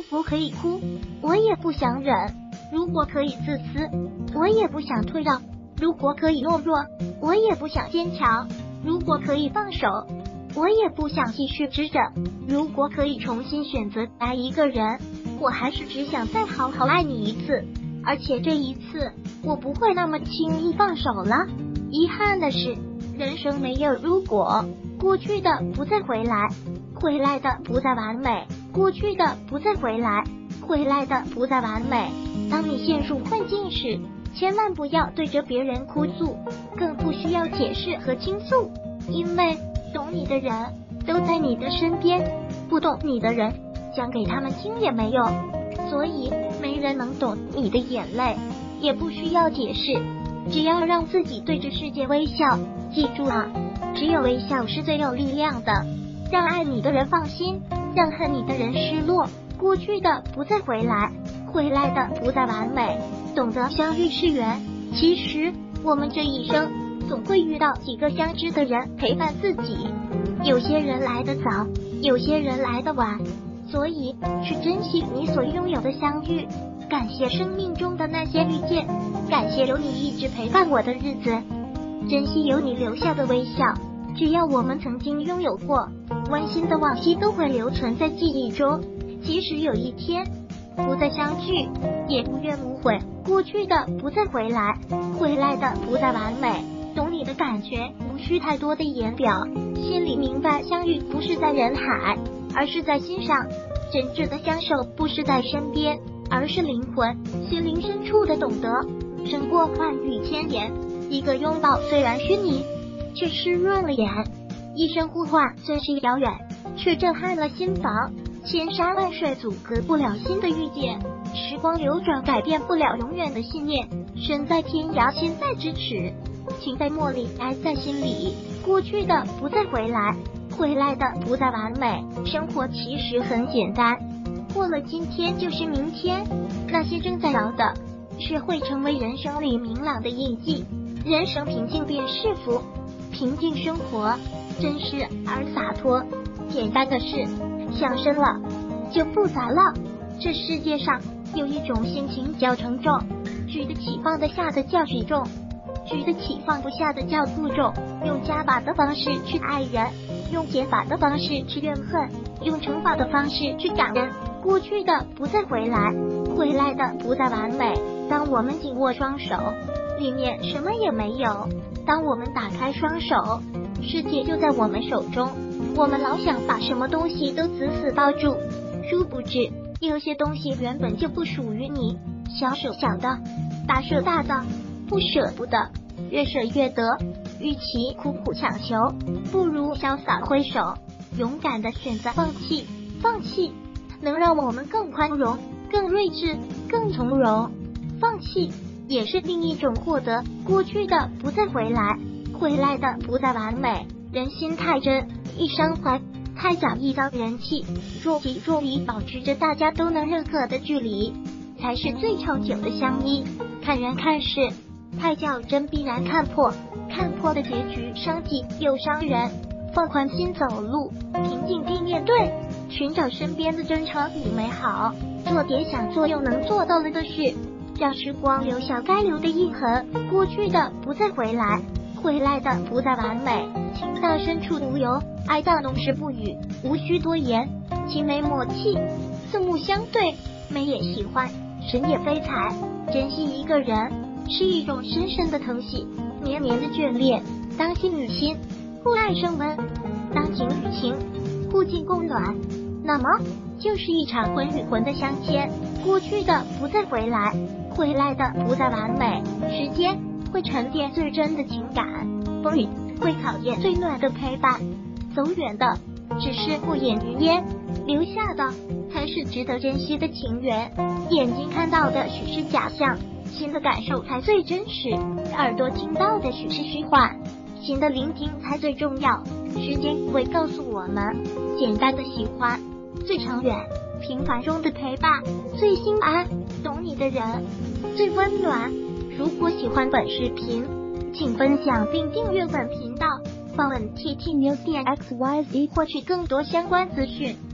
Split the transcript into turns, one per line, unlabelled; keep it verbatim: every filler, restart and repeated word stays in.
我可以哭，我也不想忍；如果可以自私，我也不想退让；如果可以懦弱，我也不想坚强；如果可以放手，我也不想继续执着；如果可以重新选择爱一个人，我还是只想再好好爱你一次。而且这一次，我不会那么轻易放手了。遗憾的是，人生没有如果，过去的不再回来，回来的不再完美；过去的不再回来，回来的不再完美。当你陷入困境时，千万不要对着别人哭诉，更不需要解释和倾诉，因为懂你的人都在你的身边，不懂你的人讲给他们听也没用。所以没人能懂你的眼泪，也不需要解释，只要让自己对着世界微笑。记住啊，只有微笑是最有力量的。让爱你的人放心，让恨你的人失落。过去的不再回来，回来的不再完美。懂得相遇是缘，其实我们这一生总会遇到几个相知的人陪伴自己。有些人来得早，有些人来得晚，所以去珍惜你所拥有的相遇，感谢生命中的那些遇见，感谢有你一直陪伴我的日子，珍惜有你留下的微笑。只要我们曾经拥有过，温馨的往昔都会留存在记忆中。即使有一天不再相聚，也无怨无悔。过去的不再回来，回来的不再完美。懂你的感觉无需太多的言表，心里明白相遇不是在人海，而是在心上。真挚的相守不是在身边，而是灵魂心灵深处的懂得，胜过话语千言。一个拥抱虽然虚拟，却湿润了眼；一声呼唤虽是遥远，却震撼了心房。千山万水阻隔不了新的遇见，时光流转改变不了永远的信念。身在天涯心在咫尺，情在茉莉爱在心里。过去的不再回来，回来的不再完美。生活其实很简单，过了今天就是明天。那些正在熬的，是会成为人生里明朗的印记。人生平静便是福，平静生活真实而洒脱。简单的事想深了就复杂了。这世界上有一种心情叫沉重，举得起放得下的叫举重，举得起放不下的叫负重。用加法的方式去爱人，用减法的方式去怨恨，用乘法的方式去感恩。过去的不再回来，回来的不再完美。当我们紧握双手，里面什么也没有；当我们打开双手，世界就在我们手中。我们老想把什么东西都死死抱住，殊不知有些东西原本就不属于你。小舍小的，大舍大的，不舍不得，越舍越得。与其苦苦强求，不如潇洒挥手，勇敢的选择放弃。放弃能让我们更宽容，更睿智，更从容。放弃也是另一种获得。过去的不再回来，回来的不再完美。人心太真，易伤怀；太假，易遭人弃。若即若离，保持着大家都能认可的距离，才是最长久的相依。看人看事，太较真必然看破，看破的结局伤己又伤人。放宽心走路，平静地面对，寻找身边的真诚与美好，做点想做又能做到了的事，让时光留下该留的印痕。过去的不再回来，回来的不再完美。情到深处无由，爱到浓时不语，无需多言。情没默契，四目相对，美也喜欢，神也非才。珍惜一个人是一种深深的疼惜，绵绵的眷恋。当心与心，互爱生温；当情与情，互敬共暖。那么就是一场魂与魂的相牵。过去的不再回来，回来的不再完美。时间会沉淀最真的情感，风雨会考验最暖的陪伴。走远的只是过眼云烟，留下的才是值得珍惜的情缘。眼睛看到的许是假象，心的感受才最真实。耳朵听到的许是虚幻，心的聆听才最重要。时间会告诉我们，简单的喜欢最长远，平凡中的陪伴最心安。懂你的人最温暖。如果喜欢本视频，请分享并订阅本频道，访问 T T News 点 X Y Z 获取更多相关资讯。